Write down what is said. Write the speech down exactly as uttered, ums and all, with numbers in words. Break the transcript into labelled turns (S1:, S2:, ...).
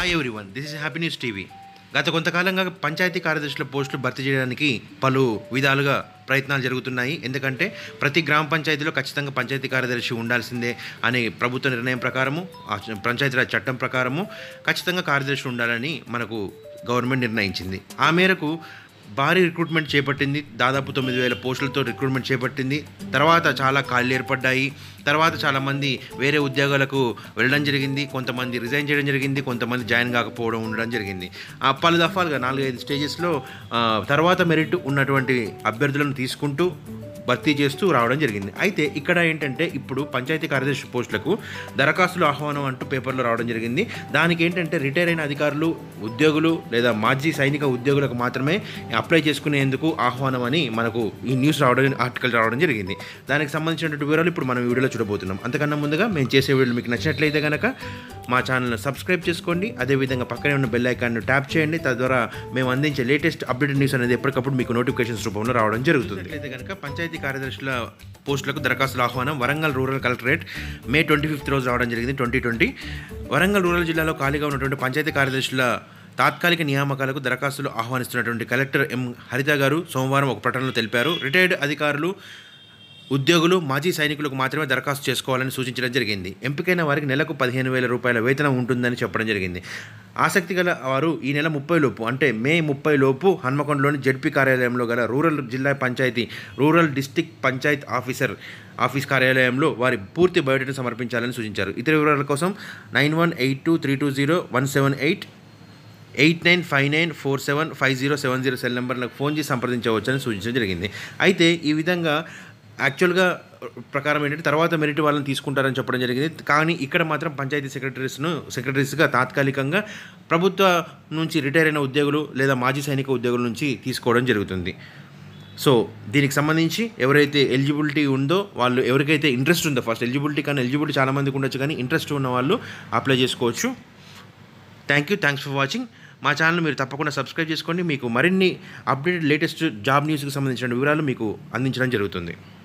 S1: Hi everyone, this is happy news TV. గత కొంతకాలంగా పంచాయతీ కార్యదర్శుల పోస్టులు భర్తీ చేయడానికి పలు విధాలుగా ప్రయత్నాలు జరుగుతున్నాయి. ఎందుకంటే ప్రతి గ్రామ పంచాయతీలో ఖచ్చితంగా పంచాయతీ కార్యదర్శి ఉండాల్సిందే అనే ప్రభుత్వ నిర్ణయం ప్రకారము, పంచాయతీరాజ్ చట్టం ప్రకారము ఖచ్చితంగా కార్యదర్శి ఉండాలని మనకు గవర్నమెంట్ నిర్ణయించింది. ఆ మేరకు భారీ రిక్రూట్మెంట్ చేపట్టింది. దాదాపు తొమ్మిది వేల పోస్టులతో రిక్రూట్మెంట్ చేపట్టింది. తర్వాత చాలా ఖాళీలు ఏర్పడ్డాయి. తర్వాత చాలామంది వేరే ఉద్యోగాలకు వెళ్ళడం జరిగింది. కొంతమంది రిజైన్ చేయడం జరిగింది. కొంతమంది జాయిన్ కాకపోవడం ఉండడం జరిగింది. ఆ పలు దఫాలుగా నాలుగైదు స్టేజెస్లో తర్వాత మెరిట్ ఉన్నటువంటి అభ్యర్థులను తీసుకుంటూ భర్తీ చేస్తూ రావడం జరిగింది. అయితే ఇక్కడ ఏంటంటే ఇప్పుడు పంచాయతీ కార్యదర్శి పోస్టులకు దరఖాస్తులు ఆహ్వానం అంటూ పేపర్లో రావడం జరిగింది. దానికి ఏంటంటే రిటైర్ అయిన అధికారులు, ఉద్యోగులు లేదా మాజీ సైనిక ఉద్యోగులకు మాత్రమే అప్లై చేసుకునేందుకు ఆహ్వానం అని మనకు ఈ న్యూస్ రావడం, ఆర్టికల్ రావడం జరిగింది. దానికి సంబంధించినటువంటి వివరాలు ఇప్పుడు మనం వీడియోలో చూడబోతున్నాం. అంతకన్నా ముందుగా మేము చేసే వీడియోలు మీకు నచ్చినట్లయితే కనుక మా ఛానల్ని సబ్స్క్రైబ్ చేసుకోండి. అదేవిధంగా పక్కనే ఉన్న బెల్ ఐకాన్ను ట్యాప్ చేయండి. తద్వారా మేము అందించే లేటెస్ట్ అప్డేటెడ్ న్యూస్ అనేది ఎప్పటికప్పుడు మీకు నోటిఫికేషన్స్ రూపంలో రావడం జరుగుతుంది. అయితే కనుక పంచాయతీ కార్యదర్శుల పోస్టులకు దరఖాస్తుల ఆహ్వానం Warangal rural collectorate May twenty fifth రోజు రావడం జరిగింది. ట్వంటీ ట్వంటీ వరంగల్ రూరల్ జిల్లాలో ఖాళీగా ఉన్నటువంటి పంచాయతీ కార్యదర్శుల తాత్కాలిక నియామకాలకు దరఖాస్తులు ఆహ్వానిస్తున్నటువంటి కలెక్టర్ ఎం హరిత గారు సోమవారం ఒక ప్రకటనలో తెలిపారు. రిటైర్డ్ అధికారులు, ఉద్యోగులు, మాజీ సైనికులకు మాత్రమే దరఖాస్తు చేసుకోవాలని సూచించడం జరిగింది. ఎంపికైన వారికి నెలకు పదిహేను వేల రూపాయల వేతనం ఉంటుందని చెప్పడం జరిగింది. ఆసక్తి గల వారు ఈ నెల ముప్పై లోపు అంటే మే ముప్పై లోపు హన్మకొండలోని జెడ్పీ కార్యాలయంలో గల రూరల్ జిల్లా panchayat rural district panchayat officer office కార్యాలయంలో వారి పూర్తి బయోడేటాను సమర్పించాలని సూచించారు. ఇతర వివరాల కోసం nine one eight two three two zero one seven eight eight nine five nine four seven five zero seven zero cell నెంబర్లకు ఫోన్ చేసి సంప్రదించవచ్చని సూచించడం జరిగింది. అయితే ఈ విధంగా యాక్చువల్గా ప్రకారం ఏంటంటే తర్వాత మెరిట్ వాళ్ళని తీసుకుంటారని చెప్పడం జరిగింది. కానీ ఇక్కడ మాత్రం పంచాయతీ సెక్రటరీస్ను సెక్రటరీస్గా తాత్కాలికంగా ప్రభుత్వ నుంచి రిటైర్ అయిన ఉద్యోగులు లేదా మాజీ సైనిక ఉద్యోగుల నుంచి తీసుకోవడం జరుగుతుంది. సో దీనికి సంబంధించి ఎవరైతే ఎలిజిబిలిటీ ఉందో వాళ్ళు, ఎవరికైతే ఇంట్రెస్ట్ ఉందో, ఫస్ట్ ఎలిజిబిలిటీ కానీ ఎలిజిబిలిటీ చాలామందికి ఉండొచ్చు, కానీ ఇంట్రెస్ట్ ఉన్న వాళ్ళు అప్లై చేసుకోవచ్చు. Thank you thanks for watching. మా ఛానల్ మీరు తప్పకుండా సబ్స్క్రైబ్ చేసుకోండి. మీకు మరిన్ని అప్డేటెడ్ లేటెస్ట్ జాబ్ న్యూస్కి సంబంధించిన వివరాలు మీకు అందించడం జరుగుతుంది.